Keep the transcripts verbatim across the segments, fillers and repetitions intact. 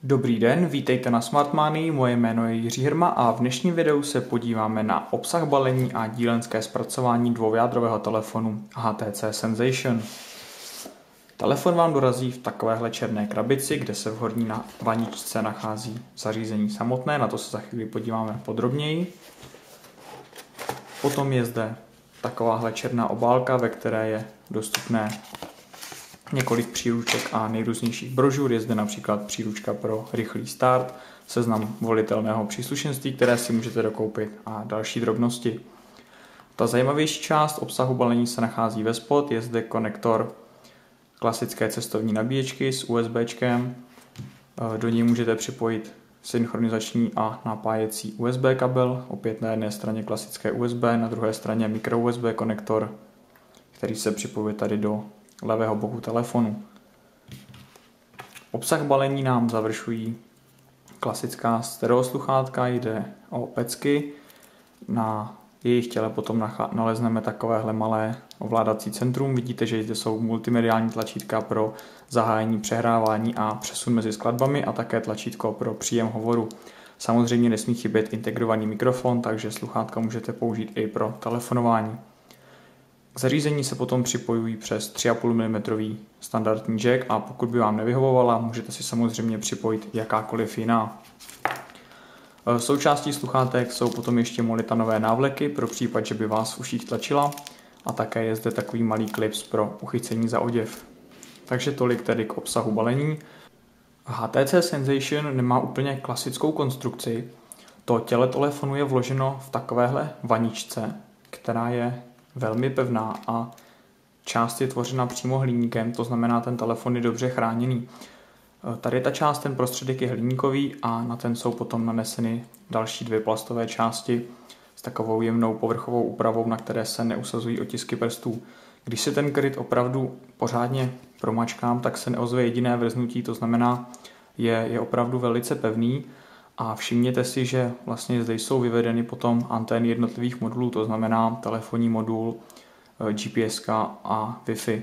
Dobrý den, vítejte na Smartmanii, moje jméno je Jiří Hrma a v dnešním videu se podíváme na obsah balení a dílenské zpracování dvoujádrového telefonu H T C Sensation. Telefon vám dorazí v takovéhle černé krabici, kde se v horní vaničce nachází zařízení samotné, na to se za chvíli podíváme podrobněji. Potom je zde takováhle černá obálka, ve které je dostupné několik příruček a nejrůznějších brožur. Je zde například příručka pro rychlý start, seznam volitelného příslušenství, které si můžete dokoupit a další drobnosti. Ta zajímavější část obsahu balení se nachází ve spod, je zde konektor klasické cestovní nabíječky s USBčkem. Do něj můžete připojit synchronizační a napájecí U S B kabel, opět na jedné straně klasické U S B, na druhé straně micro U S B konektor, který se připojuje tady do levého boku telefonu. Obsah balení nám završují klasická stereosluchátka, jde o pecky. Na jejich těle potom nalezneme takovéhle malé ovládací centrum. Vidíte, že zde jsou multimediální tlačítka pro zahájení přehrávání a přesun mezi skladbami a také tlačítko pro příjem hovoru. Samozřejmě nesmí chybět integrovaný mikrofon, takže sluchátka můžete použít i pro telefonování. K zařízení se potom připojují přes tři a půl milimetru standardní jack a pokud by vám nevyhovovala, můžete si samozřejmě připojit jakákoliv jiná. Součástí sluchátek jsou potom ještě molitanové návleky pro případ, že by vás v uších tlačila a také je zde takový malý klips pro uchycení za oděv. Takže tolik tedy k obsahu balení. H T C Sensation nemá úplně klasickou konstrukci. To těle telefonu je vloženo v takovéhle vaničce, která je velmi pevná a část je tvořena přímo hliníkem, to znamená, ten telefon je dobře chráněný. Tady ta část, ten prostředek je hliníkový a na ten jsou potom naneseny další dvě plastové části s takovou jemnou povrchovou úpravou, na které se neusazují otisky prstů. Když se ten kryt opravdu pořádně promačkám, tak se neozve jediné vrznutí, to znamená, je, je opravdu velice pevný. A všimněte si, že vlastně zde jsou vyvedeny potom antény jednotlivých modulů, to znamená telefonní modul, G P S a Wi-Fi.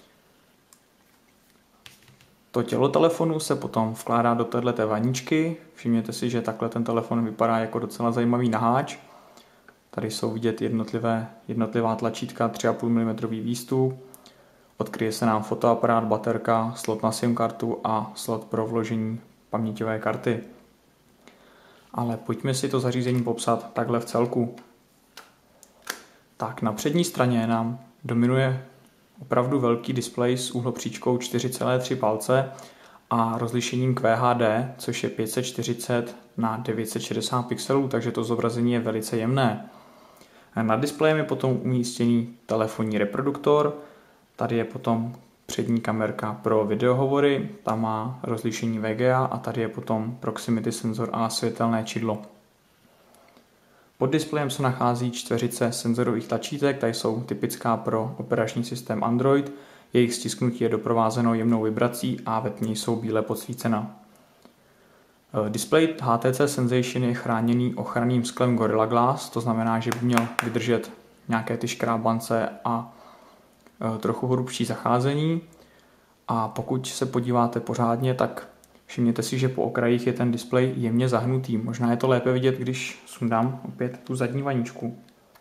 To tělo telefonu se potom vkládá do této vaničky. Všimněte si, že takhle ten telefon vypadá jako docela zajímavý naháč. Tady jsou vidět jednotlivé, jednotlivá tlačítka, tři a půl milimetru výstup. Odkryje se nám fotoaparát, baterka, slot na SIM kartu a slot pro vložení paměťové karty. Ale pojďme si to zařízení popsat takhle v celku. Tak na přední straně nám dominuje opravdu velký displej s úhlopříčkou čtyři celé tři palce a rozlišením Q H D, což je pět set čtyřicet na devět set šedesát pixelů, takže to zobrazení je velice jemné. Nad displejem je potom umístěný telefonní reproduktor, tady je potom přední kamerka pro videohovory, ta má rozlišení V G A a tady je potom proximity senzor a světelné čidlo. Pod displejem se nachází čtveřice senzorových tlačítek, tady jsou typická pro operační systém Android, jejich stisknutí je doprovázeno jemnou vibrací a ve tmě jsou bíle podsvícena. Displej H T C Sensation je chráněný ochranným sklem Gorilla Glass, to znamená, že by měl vydržet nějaké ty škrábance a trochu hrubší zacházení. A pokud se podíváte pořádně, tak všimněte si, že po okrajích je ten displej jemně zahnutý. Možná je to lépe vidět, když sundám opět tu zadní vaničku.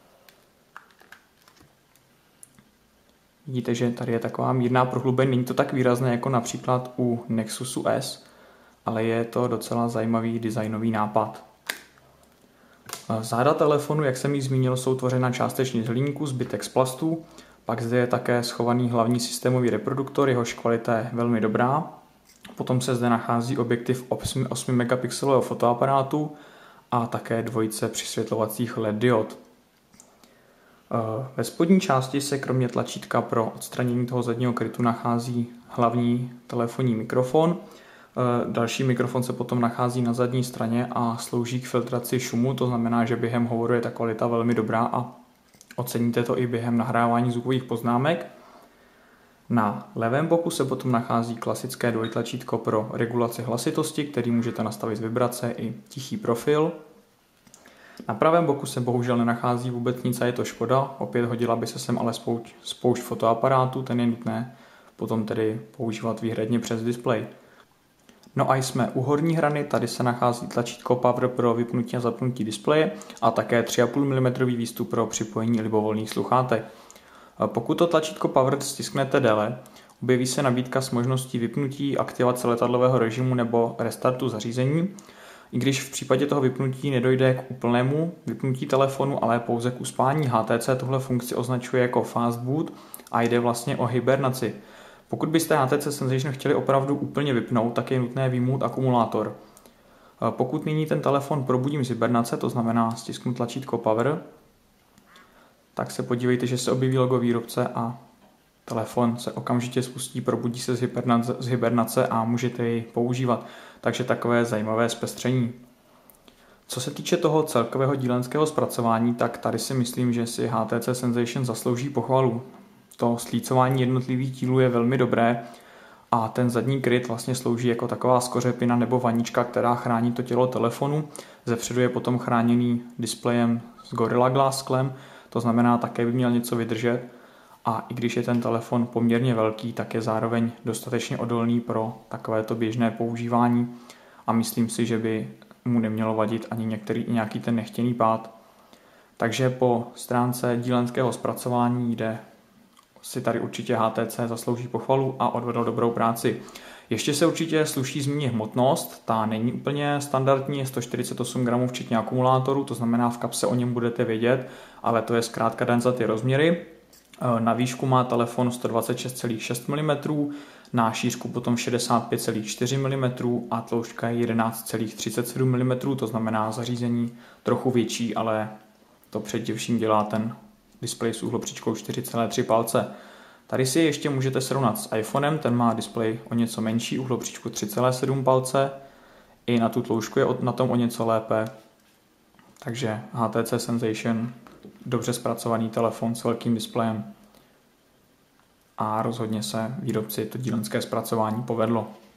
Vidíte, že tady je taková mírná prohlubení. Není to tak výrazné jako například u Nexusu S, ale je to docela zajímavý designový nápad. Záda telefonu, jak jsem ji zmínil, jsou tvořena částečně z hliníku, zbytek z plastu. Pak zde je také schovaný hlavní systémový reproduktor, jehož kvalita je velmi dobrá. Potom se zde nachází objektiv osm megapixelového fotoaparátu a také dvojice přisvětlovacích L E D diod. Ve spodní části se kromě tlačítka pro odstranění toho zadního krytu nachází hlavní telefonní mikrofon. Další mikrofon se potom nachází na zadní straně a slouží k filtraci šumu, to znamená, že během hovoru je ta kvalita velmi dobrá a oceníte to i během nahrávání zvukových poznámek. Na levém boku se potom nachází klasické dvojtlačítko pro regulaci hlasitosti, který můžete nastavit vibrace i tichý profil. Na pravém boku se bohužel nenachází vůbec nic a je to škoda, opět hodila by se sem ale spoušť, spoušť fotoaparátu, ten je nutné potom tedy používat výhradně přes displej. No a jsme u horní hrany, tady se nachází tlačítko Power pro vypnutí a zapnutí displeje a také tři a půl milimetru výstup pro připojení libovolných sluchátek. Pokud to tlačítko Power stisknete déle, objeví se nabídka s možností vypnutí, aktivace letadlového režimu nebo restartu zařízení. I když v případě toho vypnutí nedojde k úplnému vypnutí telefonu, ale pouze k uspání, H T C tuhle funkci označuje jako fast boot a jde vlastně o hibernaci. Pokud byste H T C Sensation chtěli opravdu úplně vypnout, tak je nutné vyjmout akumulátor. Pokud nyní ten telefon probudím z hibernace, to znamená stisknu tlačítko Power, tak se podívejte, že se objeví logo výrobce a telefon se okamžitě spustí, probudí se z hibernace, z hibernace a můžete ji používat. Takže takové zajímavé zpestření. Co se týče toho celkového dílenského zpracování, tak tady si myslím, že si H T C Sensation zaslouží pochvalu. To slícování jednotlivých dílů je velmi dobré a ten zadní kryt vlastně slouží jako taková skořepina nebo vanička, která chrání to tělo telefonu. Zepředu je potom chráněný displejem s Gorilla Glass sklem, to znamená také by měl něco vydržet. A i když je ten telefon poměrně velký, tak je zároveň dostatečně odolný pro takovéto běžné používání a myslím si, že by mu nemělo vadit ani některý, nějaký ten nechtěný pád. Takže po stránce dílenského zpracování jde si tady určitě H T C zaslouží pochvalu a odvedl dobrou práci. Ještě se určitě sluší zmínit hmotnost, ta není úplně standardní, je sto čtyřicet osm gramů včetně akumulátoru, to znamená v kapse o něm budete vědět, ale to je zkrátka den za ty rozměry. Na výšku má telefon sto dvacet šest celá šest milimetrů, na šířku potom šedesát pět celá čtyři milimetru a tloušťka je jedenáct celá třicet sedm milimetrů, to znamená zařízení trochu větší, ale to především dělá ten displej s úhlopříčkou čtyři celá tři palce. Tady si ještě můžete srovnat s iPhonem, ten má displej o něco menší, úhlopříčku tři celá sedm palce, i na tu tloušťku je na tom o něco lépe. Takže H T C Sensation, dobře zpracovaný telefon s velkým displejem. A rozhodně se výrobci to dílenské zpracování povedlo.